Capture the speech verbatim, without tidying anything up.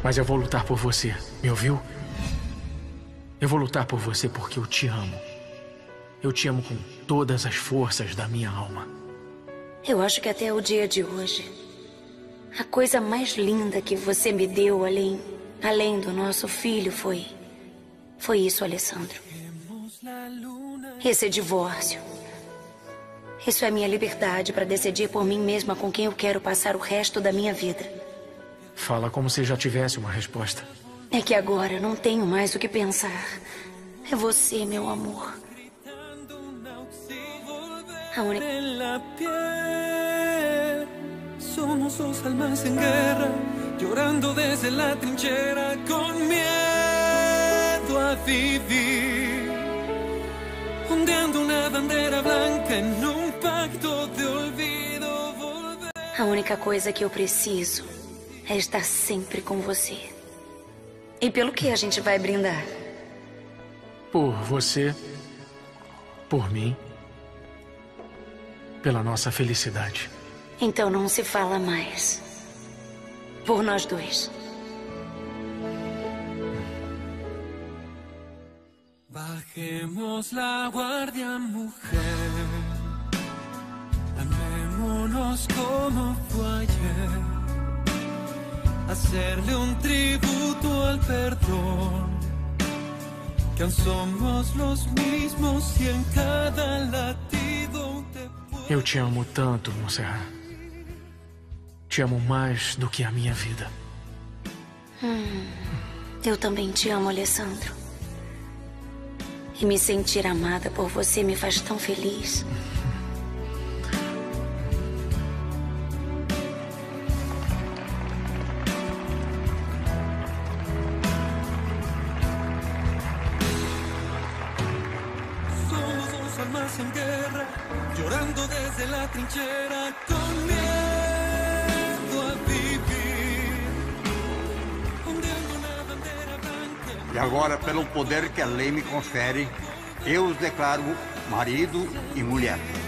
Mas eu vou lutar por você, me ouviu? Eu vou lutar por você porque eu te amo. Eu te amo com todas as forças da minha alma. Eu acho que até o dia de hoje, a coisa mais linda que você me deu, além, além do nosso filho, foi... Foi isso, Alessandro. Esse divórcio. Isso é minha liberdade para decidir por mim mesma com quem eu quero passar o resto da minha vida. Fala como se já tivesse uma resposta. É que agora eu não tenho mais o que pensar. É você, meu amor. A única... Somos dos almas en guerra, llorando desde la trinchera, con miedo a vivir, ondeando una bandera blanca en un pacto de olvido. Volver... A única coisa que eu preciso é estar sempre com você. E pelo que a gente vai brindar? Por você, por mim, pela nossa felicidade. Então não se fala mais. Por nós dois. Bajemos la guardia, mujer. Amémonos como fue ayer. Hacerle un tributo al perdón. Que aún somos los mismos y en cada latido te puedo... Eu te amo tanto, Montserrat. Te amo mais do que a minha vida. Hum, eu também te amo, Alessandro. E me sentir amada por você me faz tão feliz. Somos dos almas en guerra, llorando desde la trinchera, con miedo. E agora, pelo poder que a lei me confere, eu os declaro marido e mulher.